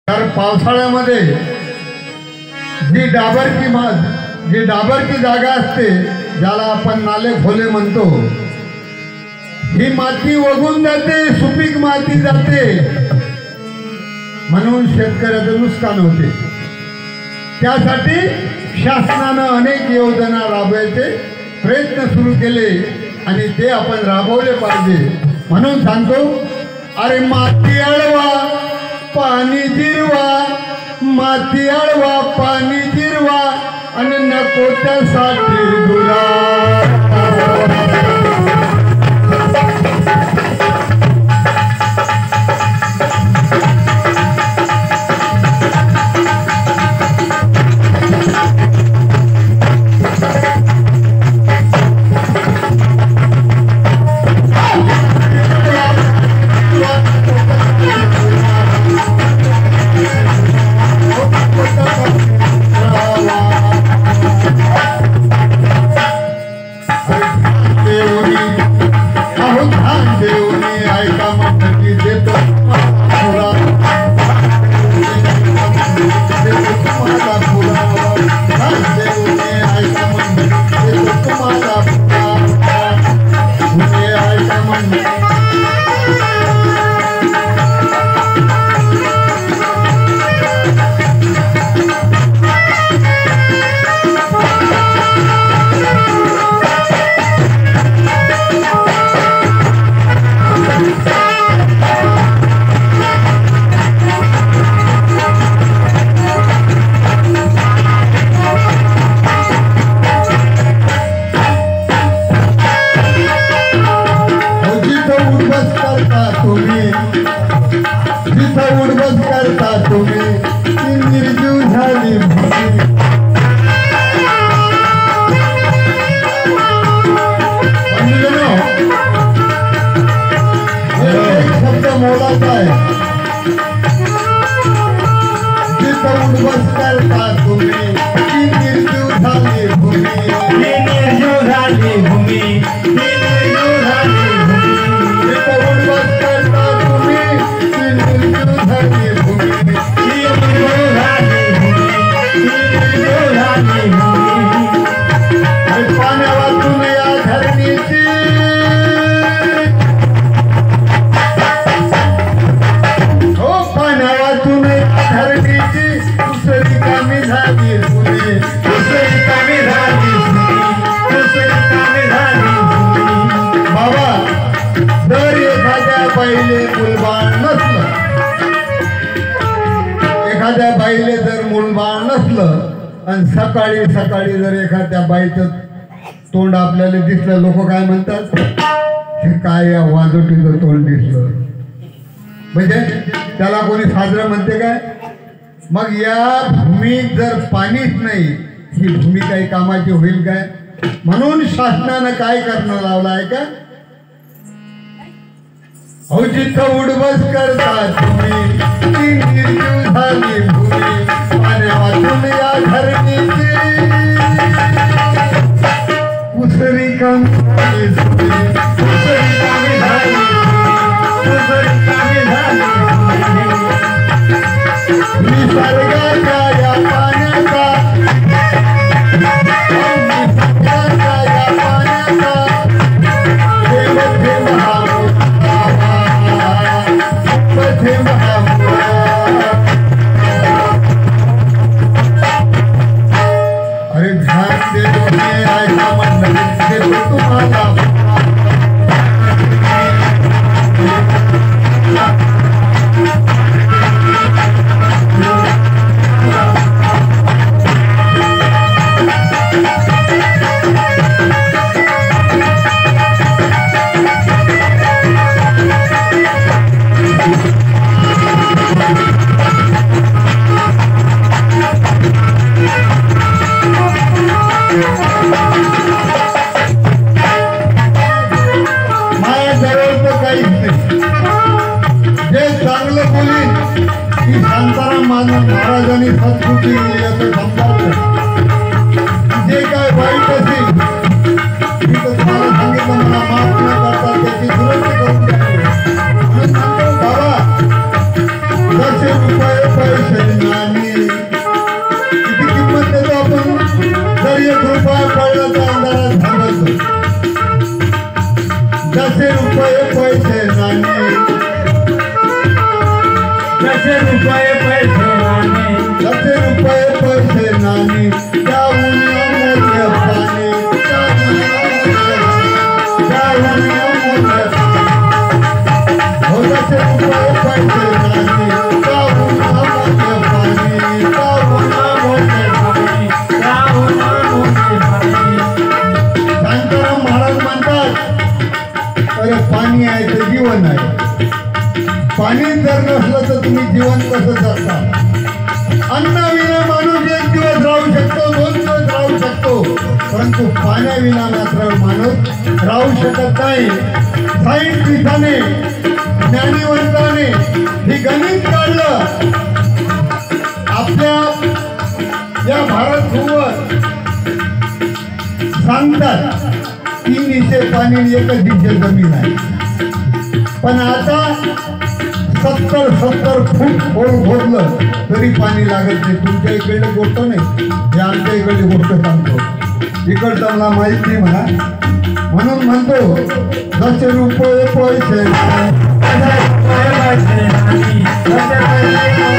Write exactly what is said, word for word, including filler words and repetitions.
तर पावसाळ्यामध्ये जी डाबरची माज जी डाबरची जागा असते ज्याला आपण नाले खोले म्हणतो, ही माती वगून जाते, सुपीक माती जाते, म्हणून शेतकऱ्याचं नुकसान होते। त्यासाठी शासनानं अनेक योजना राबवायचे प्रयत्न सुरू केले आणि ते आपण राबवले पाहिजे। म्हणून सांगतो, अरे माती अडवा पाणी जिरवा, माती अडवा पाणी जिरवा आणि नको त्यासाठी दुरा। एखाद्या बाईले जर मूलबाळ नसलं आणि सकाळी सकाळी जर एखाद्या बाईचं तोंड आपल्याला दिसलं, लोक काय म्हणतात, हे काय या वाजोटीचं तोंड दिसलं, म्हणजे त्याला कोणी साजरं म्हणते काय? मग या भूमीत जर पाणीच नाही, ही भूमी काही कामाची होईल काय? म्हणून शासनानं काय करणं लावलं आहे का, हो जिथं उडबस करता तुम्ही झाली भूमी पाण्या वाचून या धरणीची उसरी कमी उसरी कमी झाली उसरी कमी झाली निसर्गाच्या या पाण्याचा निसर्गाच्या या पाण्याचा देव देव अरे घाट दे दो ऐसा मन दे दो तुम्हाला महाराजांनी संस्कृती याचं संपादन जे काय वाईट असेल मी तर तुम्हाला सांगितलं, मला माफ न करता त्याची दुरुस्ती करून द्यावी। बाबा जसे रुपये पैसे जसे रुपये पैसे नाणे जसे रुपये पैसे नाणे त्याहून अमूल्य पाणी त्याहून अमूल्य हो जसे रुपये पैसे नाणे त्याहून अमूल्य पाणी त्याहून अमूल्य पाणी त्याहून अमूल्य पाणी. शांताराम महाराज म्हणतात अरे पाणी आहे तर जीवन आहे. पाणी जर नसलं तर तुम्ही जीवन कसं जगता. अन्नाविना माणूस एक दिवस राहू शकतो दोन दिवस राहू शकतो परंतु पाण्याविना मात्र माणूस राहू शकत नाही. सायंटिस्टाने ज्ञानीवंताने हे गणित काढलं. आपल्या या भारत भूमीवर सांगतात तीन हिस्से पाणी एकच हिस्से जमीन आहे. पण आता सत्तर सत्तर फूट खोल खोदलं तरी पाणी लागत नाही. तुमच्या इकडली गोष्ट नाही हे आमच्या इकडली गोष्ट सांगतो. इकडचं मला माहीत नाही म्हणा म्हणून म्हणतो जसे रुपये पैसे जसे रुपये पैसे नाणी जसे पैसे